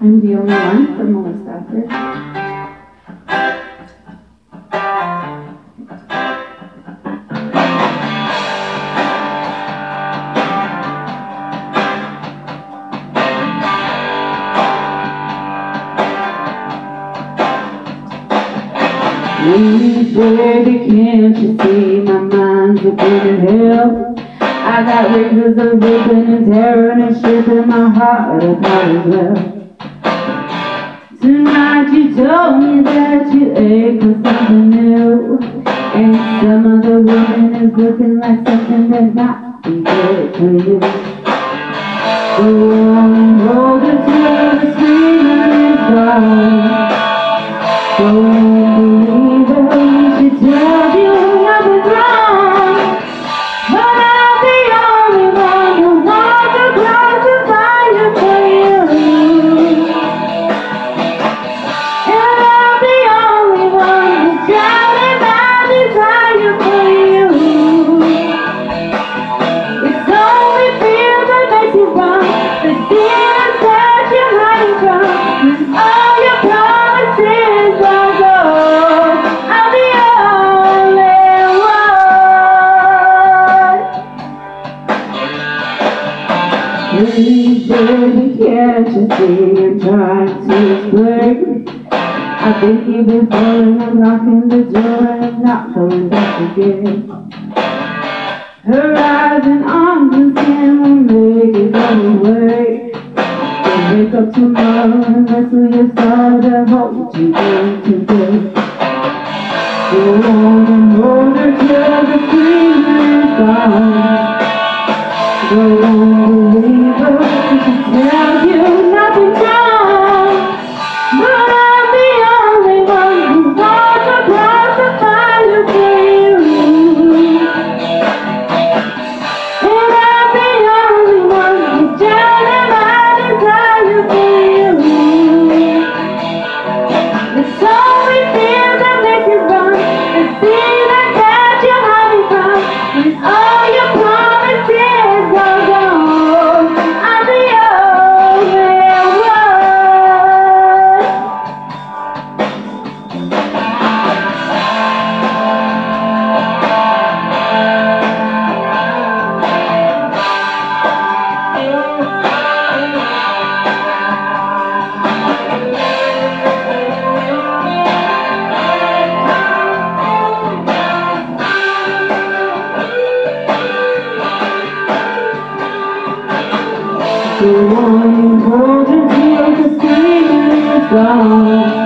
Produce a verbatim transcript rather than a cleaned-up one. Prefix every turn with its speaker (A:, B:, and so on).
A: I'm the only one for Melissa. Baby, can't you see my mind's a burning hell? I got razors of ripping and tearing and stripping my heart apart as well. Tonight you told me that you ache for something new, and some other woman is looking like something that might be good for you. Go on, hold her till the screaming is gone. Go on, believe her when she tells you nothing's wrong. But I'm the only one who walks across the fire for you. And I'm the only one who's drowning my desire for you. It's only fear that makes you run, the demons that you're hiding from, and all your promises are gold. I'm the only one. Please, baby, can't you see I'm trying to explain? I think you've been falling and locking the door and I'm not going back again. Her eyes and arms and skin will make it go away. So wake up tomorrow and wrestle your soul to hold you down today. Go on and hold her till the screaming is gone. Go on, believe her when she tells you nothing's wrong. But I'm the only one who walks across the fire for you. And I'm the only one who's drowning my desire for you. It's only fear that makes you run, the demons that you're hiding from, when all your promises are gone. I'm the only Go on and hold her till the screaming is gone.